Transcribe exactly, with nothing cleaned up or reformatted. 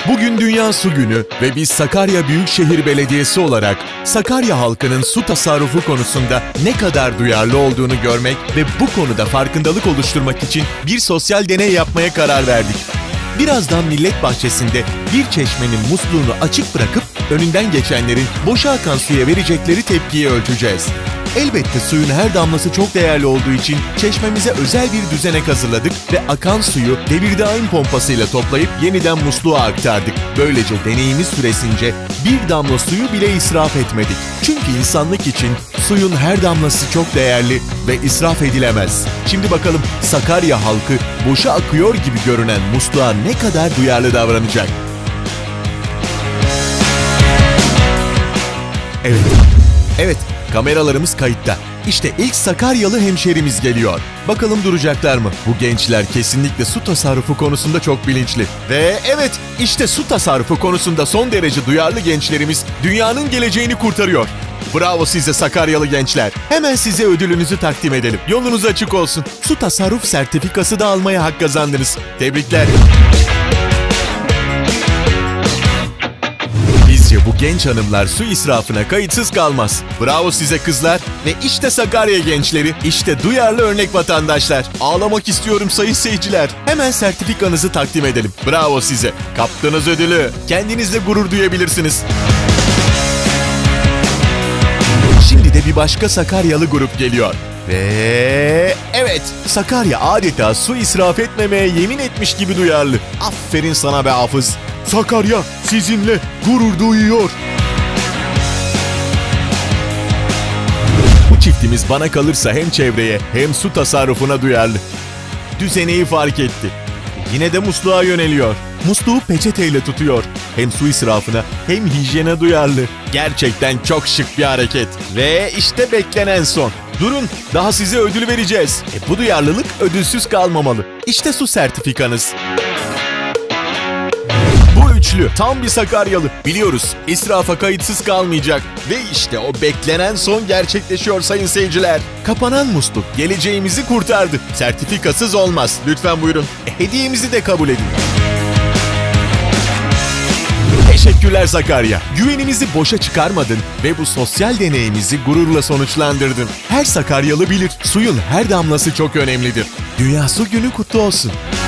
Bugün Dünya Su Günü ve biz Sakarya Büyükşehir Belediyesi olarak Sakarya halkının su tasarrufu konusunda ne kadar duyarlı olduğunu görmek ve bu konuda farkındalık oluşturmak için bir sosyal deney yapmaya karar verdik. Birazdan Millet Bahçesi'nde bir çeşmenin musluğunu açık bırakıp önünden geçenlerin boşa akan suya verecekleri tepkiyi ölçeceğiz. Elbette suyun her damlası çok değerli olduğu için çeşmemize özel bir düzenek hazırladık ve akan suyu devirdaim pompasıyla toplayıp yeniden musluğa aktardık. Böylece deneyimiz süresince bir damla suyu bile israf etmedik. Çünkü insanlık için suyun her damlası çok değerli ve israf edilemez. Şimdi bakalım Sakarya halkı boşa akıyor gibi görünen musluğa ne kadar duyarlı davranacak? Evet, evet. Kameralarımız kayıtta. İşte ilk Sakaryalı hemşerimiz geliyor. Bakalım duracaklar mı? Bu gençler kesinlikle su tasarrufu konusunda çok bilinçli. Ve evet, işte su tasarrufu konusunda son derece duyarlı gençlerimiz dünyanın geleceğini kurtarıyor. Bravo size Sakaryalı gençler. Hemen size ödülünüzü takdim edelim. Yolunuz açık olsun. Su tasarruf sertifikası da almaya hak kazandınız. Tebrikler. Bu genç hanımlar su israfına kayıtsız kalmaz. Bravo size kızlar. Ve işte Sakarya gençleri, işte duyarlı örnek vatandaşlar. Ağlamak istiyorum sayın seyirciler. Hemen sertifikanızı takdim edelim. Bravo size. Kaptınız ödülü. Kendinizle gurur duyabilirsiniz. Şimdi de bir başka Sakaryalı grup geliyor. Ve evet, Sakarya adeta su israf etmemeye yemin etmiş gibi duyarlı. Aferin sana be Hafız. Sakarya sizinle gurur duyuyor. Bu çiftimiz bana kalırsa hem çevreye hem su tasarrufuna duyarlı. Düzeneyi fark etti. Yine de musluğa yöneliyor. Musluğu peçeteyle tutuyor. Hem su israfına hem hijyene duyarlı. Gerçekten çok şık bir hareket. Ve işte beklenen son. Durun, daha size ödül vereceğiz. E, bu duyarlılık ödülsüz kalmamalı. İşte su sertifikanız. Bu üçlü tam bir Sakaryalı. Biliyoruz, israfa kayıtsız kalmayacak. Ve işte o beklenen son gerçekleşiyor sayın seyirciler. Kapanan musluk geleceğimizi kurtardı. Sertifikasız olmaz. Lütfen buyurun. E, hediyemizi de kabul edin. Teşekkürler Sakarya. Güvenimizi boşa çıkarmadın ve bu sosyal deneyimizi gururla sonuçlandırdın. Her Sakaryalı bilir, suyun her damlası çok önemlidir. Dünya Su Günü kutlu olsun.